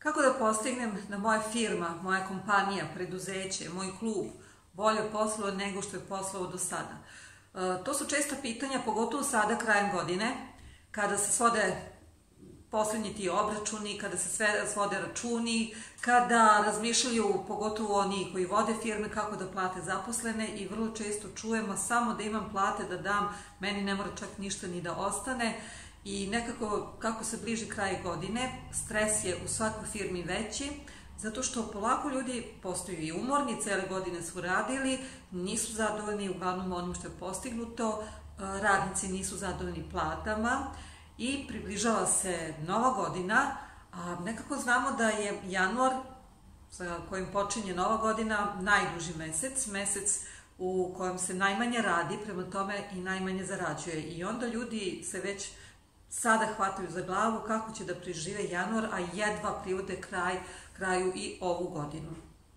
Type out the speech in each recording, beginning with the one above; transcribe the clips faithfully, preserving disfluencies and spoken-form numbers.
Kako da postignem da moja firma, moja kompanija, preduzeće, moj klub bolje posluje nego što je poslovao do sada? To su česta pitanja, pogotovo sada krajem godine, kada se svode poslednji ti obračuni, kada se sve svode računi, kada razmišljaju, pogotovo oni koji vode firme, kako da plate zaposlene i vrlo često čujemo samo da imam plate da dam, meni ne mora čak ništa ni da ostane. I nekako, kako se bliži kraj godine, stres je u svakoj firmi veći, zato što polako ljudi postaju i umorni, cele godine su radili, nisu zadovoljni uglavnom onim što je postignuto, radnici nisu zadovoljni platama i približava se nova godina, a nekako znamo da je januar, sa kojim počinje nova godina, najduži mesec, mesec u kojem se najmanje radi, prema tome i najmanje zarađuje. I onda ljudi se već sada hvataju za glavu kako će da prežive januar, a jedva privode kraj, kraju i ovu godinu.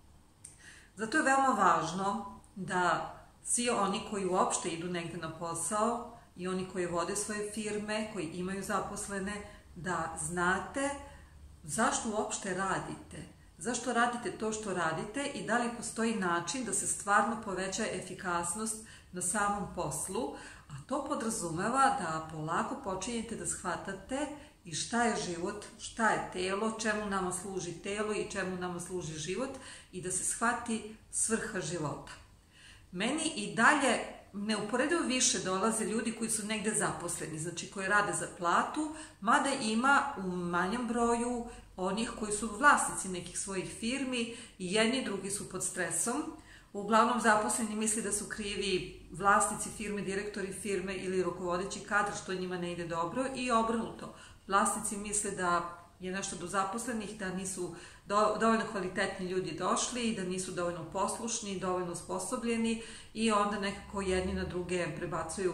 Zato je veoma važno da svi oni koji uopšte idu negde na posao i oni koji vode svoje firme, koji imaju zaposlene, da znate zašto uopšte radite, zašto radite to što radite i da li postoji način da se stvarno poveća efikasnost na samom poslu, a to podrazumeva da polako počinjete da shvatate i šta je život, šta je telo, čemu nama služi telo i čemu nama služi život i da se shvati svrha života. Meni i dalje neuporedivo više dolaze ljudi koji su negde zaposleni, znači koji rade za platu, mada ima u manjem broju onih koji su vlasnici nekih svojih firmi i jedni i drugi su pod stresom. Uglavnom zaposleni misli da su krivi vlasnici firme, direktori firme ili rukovodeći kadar što njima ne ide dobro i obrnuto. Vlasnici misle da je nešto do zaposlenih, da nisu dovoljno kvalitetni ljudi došli i da nisu dovoljno poslušni, dovoljno osposobljeni i onda nekako jedni na druge prebacuju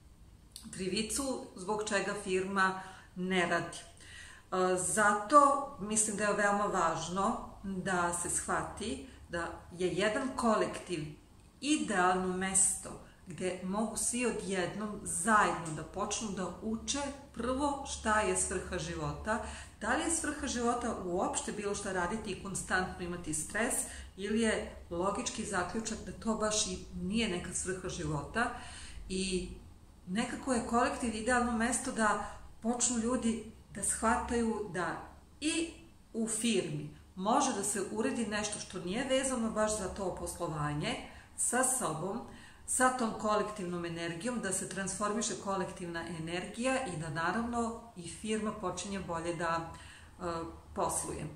krivicu zbog čega firma ne radi. Zato mislim da je veoma važno da se shvati da je jedan kolektiv idealno mesto gde mogu svi odjednom zajedno da počnu da uče prvo šta je svrha života, da li je svrha života uopšte bilo šta raditi i konstantno imati stres ili je logički zaključak da to baš i nije neka svrha života i nekako je kolektiv idealno mesto da počnu ljudi da shvataju da i u firmi može da se uredi nešto što nije vezano baš za to poslovanje sa sobom, sa tom kolektivnom energijom, da se transformiše kolektivna energija i da naravno i firma počinje bolje da uh, posluje.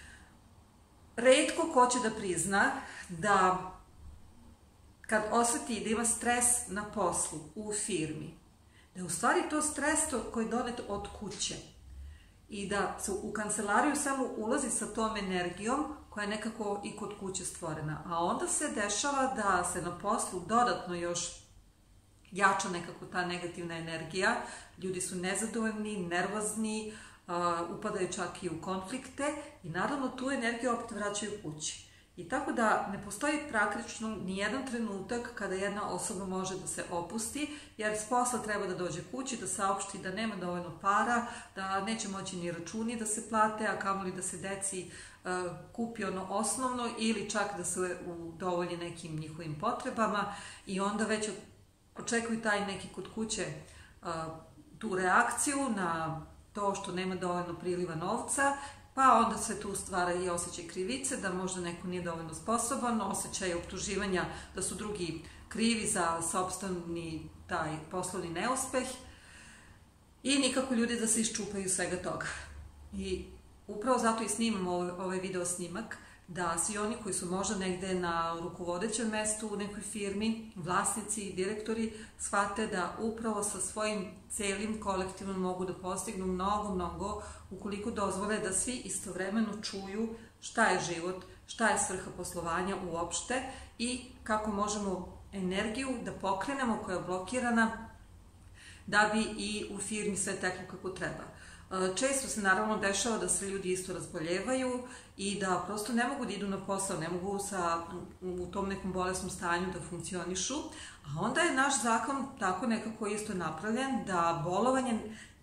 Retko ko će da prizna da kad oseti da ima stres na poslu u firmi, da je u stvari to stres koji je donet od kuće i da se u kancelariju samo ulazi sa tom energijom koja je nekako i kod kuće stvorena. A onda se dešava da se na poslu dodatno još jača nekako ta negativna energija. Ljudi su nezadovoljni, nervozni, upadaju čak i u konflikte i naravno tu energiju opet vraćaju kući. I tako da ne postoji praktično ni jedan trenutak kada jedna osoba može da se opusti, jer s posla treba da dođe kući, da saopšti da nema dovoljno para, da neće moći ni računi da se plate, a kamoli da se deci kupi ono osnovno ili čak da se udovolji nekim njihovim potrebama i onda već očekuju taj neki kod kuće tu reakciju na to što nema dovoljno priliva novca, pa onda se tu stvara i osjećaj krivice, da možda neko nije dovoljno sposoban, osjećaj optuživanja da su drugi krivi za sopstveni taj poslovni neuspeh i nikako ljudi da se iščupaju svega toga. I upravo zato i snimam ovaj video snimak, da svi oni koji su možda negde na rukovodećem mestu u nekoj firmi, vlasnici i direktori, shvate da upravo sa svojim celim kolektivom mogu da postignu mnogo, mnogo ukoliko dozvole da svi istovremeno čuju šta je život, šta je svrha poslovanja uopšte i kako možemo energiju da pokrenemo koja je blokirana da bi i u firmi sve teklo kako treba. Često se naravno dešava da se ljudi isto razboljevaju i da prosto ne mogu da idu na posao, ne mogu sa, u tom nekom bolesnom stanju da funkcionišu, a onda je naš zakon tako nekako isto napravljen da bolovanje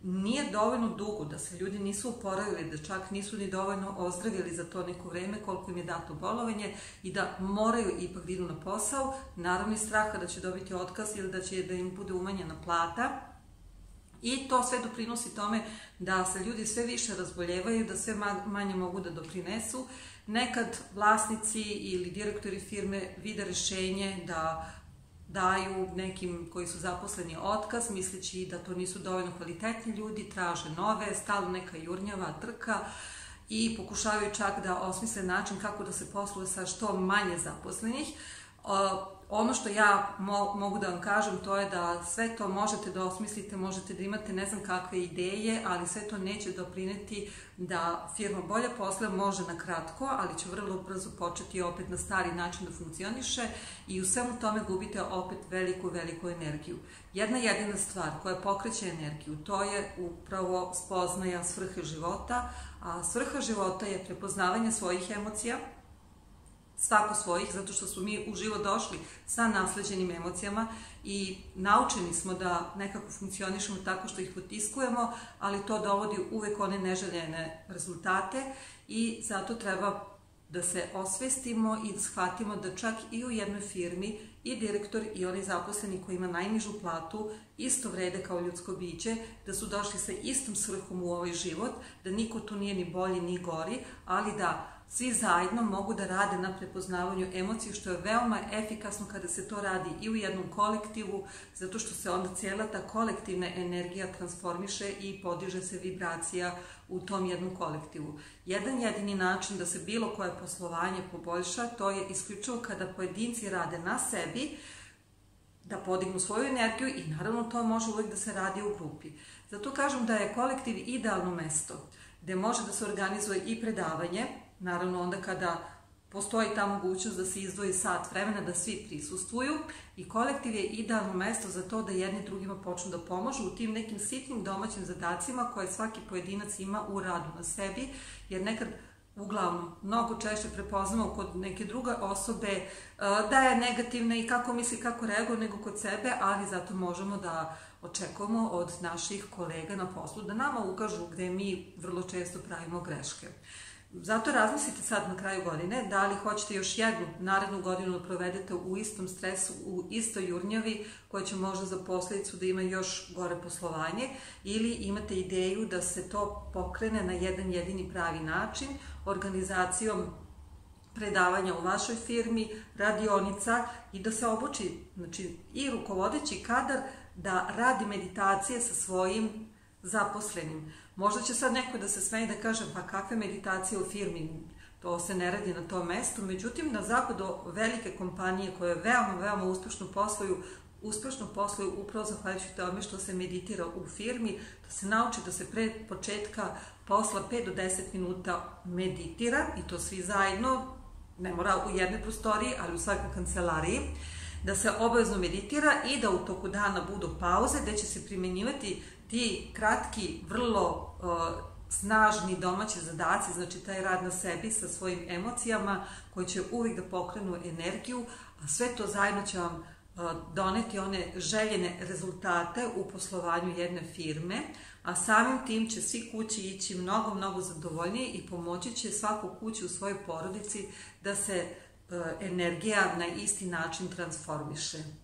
nije dovoljno dugo, da se ljudi nisu oporavili, da čak nisu ni dovoljno ozdravili za to neko vreme koliko im je dato bolovanje i da moraju ipak da idu na posao, naravno iz straha da će dobiti otkaz ili da će da im bude umanjena plata. I to sve doprinosi tome da se ljudi sve više razboljevaju, da sve manje mogu da doprinesu. Nekad vlasnici ili direktori firme vide rešenje da daju nekim koji su zaposleni otkaz, misleći da to nisu dovoljno kvalitetni ljudi, traže nove, stalno neka jurnjava, trka i pokušavaju čak da osmisle način kako da se posluje sa što manje zaposlenih. Ono što ja mogu da vam kažem, to je da sve to možete da osmislite, možete da imate ne znam kakve ideje, ali sve to neće doprineti da firma bolje posluje, može na kratko, ali će vrlo brzo početi opet na stari način da funkcioniše i u svemu tome gubite opet veliku, veliku energiju. Jedna jedina stvar koja pokreće energiju, to je upravo spoznaja svrhe života, a svrha života je prepoznavanje svojih emocija, svako svojih, zato što smo mi u život došli sa nasleđenim emocijama i naučeni smo da nekako funkcionišemo tako što ih potiskujemo, ali to dovodi uvek one neželjene rezultate i zato treba da se osvestimo i da shvatimo da čak i u jednoj firmi i direktor i onaj zaposleni koji ima najnižu platu isto vrede kao ljudsko biće, da su došli sa istom svrhom u ovaj život, da niko tu nije ni bolji ni gori, ali da svi zajedno mogu da rade na prepoznavanju emocije, što je veoma efikasno kada se to radi i u jednom kolektivu, zato što se onda cijela ta kolektivna energija transformiše i podiže se vibracija u tom jednom kolektivu. Jedan jedini način da se bilo koje poslovanje poboljša, to je isključivo kada pojedinci rade na sebi, da podignu svoju energiju i naravno to može uvek da se radi u grupi. Zato kažem da je kolektiv idealno mesto gde može da se organizuje i predavanje, naravno onda kada postoji ta mogućnost da se izdvoji sat vremena, da svi prisustvuju i kolektiv je idealno mesto za to da jedni drugima počnu da pomažu u tim nekim sitnim domaćim zadacima koje svaki pojedinac ima u radu na sebi, jer nekad uglavnom mnogo češće prepoznamo kod neke druge osobe da je negativna i kako misli, kako reaguje nego kod sebe, ali zato možemo da očekujemo od naših kolega na poslu da nama ukažu gde mi vrlo često pravimo greške. Zato razmislite sad na kraju godine da li hoćete još jednu narednu godinu da provedete u istom stresu, u istoj jurnjavi koja će možda za posledicu da ima još gore poslovanje, ili imate ideju da se to pokrene na jedan jedini pravi način organizacijom predavanja u vašoj firmi, radionica i da se obuči, znači i rukovodeći kadar da radi meditacije sa svojim zaposlenim. Možda će sad neko da se smeje da kaže pa kakve meditacije u firmi, to se ne radi na tom mestu, međutim na zapadu velike kompanije koje veoma, veoma uspešno posluju, uspešno posluju upravo zahvaljujući tome što se meditira u firmi, da se nauči da se pre početka posla pet do deset minuta meditira i to svi zajedno, ne mora u jednoj prostoriji, ali u svakoj kancelariji, da se obavezno meditira i da u toku dana budu pauze gde će se primenjivati ti kratki, vrlo snažni domaći zadaci, znači taj rad na sebi sa svojim emocijama koji će uvijek da pokrenu energiju, a sve to zajedno će vam doneti one željene rezultate u poslovanju jedne firme, a samim tim će svi kući ići mnogo, mnogo zadovoljnije i pomoći će svaku kuću u svojoj porodici da se energija na isti način transformiše.